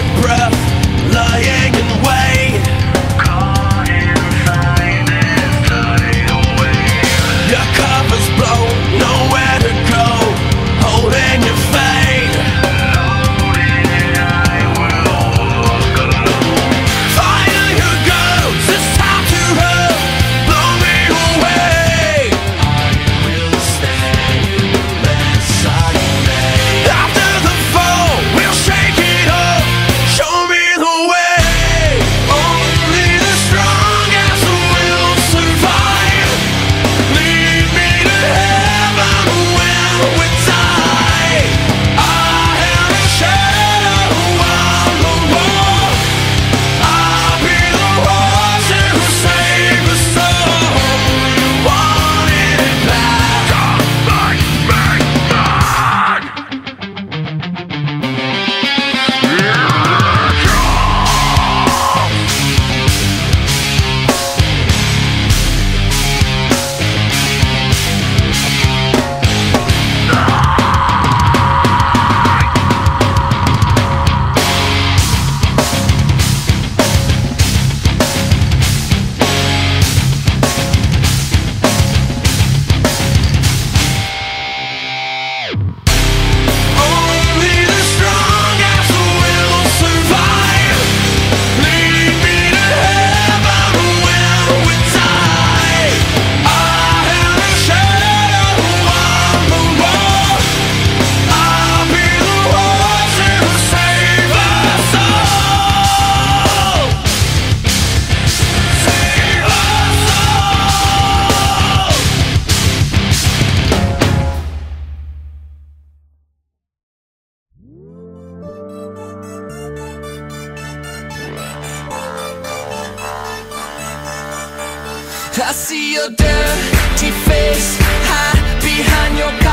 your breath, lying in wait, caught inside this tidal wave. Your cup is blown, nowhere to go, holding your fate, loaded, I will walk alone. Fire your ghost, it's time to run, blow me away. I will stay unless I may. After the fall, we'll shake it up, show me the way. Only the strongest will survive. Lead me to heaven when we die. I am a shadow on the wall. I'll be the one to save us all. You wanted it back, back, back, back. Only the strongest will survive. Lead me to heaven when we die. I am a shadow on the wall. I'll be the one to save us all. Save us all. I see your dirty face hide behind your